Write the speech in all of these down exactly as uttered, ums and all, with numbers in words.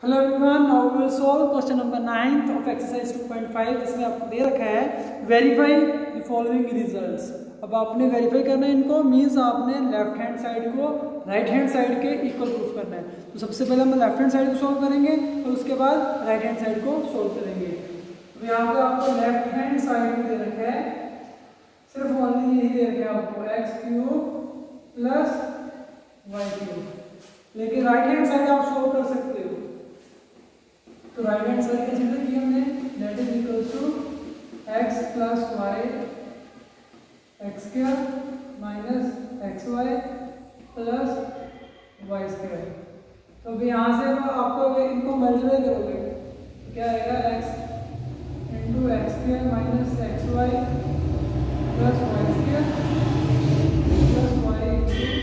Hello everyone, now we will solve question number ninth of exercise two point five. जिसमें आपको दे रखा है verify the following results. अब आपने वेरीफाई करना है इनको, मीन्स आपने लेफ्ट हैंड साइड को राइट हैंड साइड के इक्वल प्रूफ करना है। तो सबसे पहले हम लेफ्ट हैंड साइड को सॉल्व करेंगे और उसके बाद राइट हैंड साइड को सॉल्व करेंगे। तो यहाँ पर आपको लेफ्ट हैंड साइड में दे रखा है सिर्फ ओनली यही दे रखा है आपको X cube plus Y cube, लेकिन राइट हैंड साइड आप सॉल्व कर सकते हो। तो राइट हैंड साइड कंसीडर किया हमने, that is equal to X plus Y X square minus x Y plus Y square. तो अभी यहाँ से आपको इनको मल्टीप्लाई करोगे तो क्या आएगा, x into x square minus x Y plus Y square plus y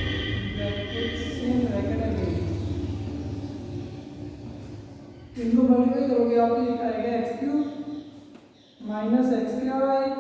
same bracket again. इनको मल्टीप्लाई करोगे आप तो ये आएगा x cube minus x square y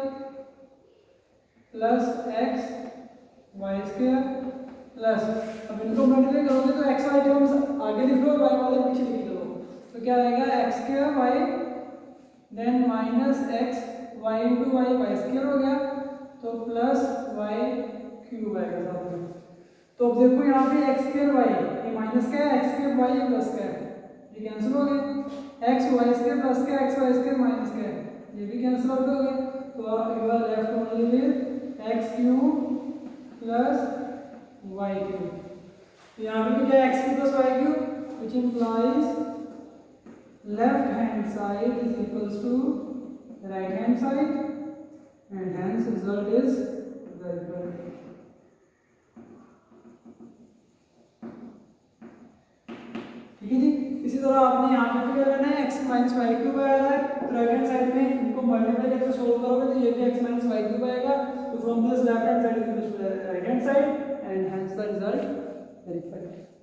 plus x y square plus, अब इनको मल्टीप्लाई करोगे तो एक्स वाई टर्म्स आगे लिख लो, वाई वाले पीछे लिख दो। तो क्या आएगा, x square y then minus x y into y y square हो गया, तो प्लस वाई क्यूब आएगा साथ में। तो अब देखो यहाँ पे एक्स स्क्वायर वाई ये माइनस का है, एक्स स्क्वायर वाई प्लस का है, ये कैंसिल हो गया। एक्स वाई स्क्वायर प्लस का, एक्स वाई स्क्वायर माइनस का है, ये भी कैंसिल आउट हो गया। तो you are left only with x cube plus Y cube. तो यहाँ पे भी क्या है, x cube plus Y cube, which implies left hand side is equals to right hand side and hence result is verified. ठीक है जी। इसी तरह आपने यहाँ पे भी करना है, एक्स माइनस वाई क्यूब आया है, तो राइट हैंड साइड में इनको मल्टीप्लाई करके सोल्व करोगे तो ये भी एक्स माइनस वाई क्यूब आएगा। तो from this left hand side is right hand side and hence the result verified.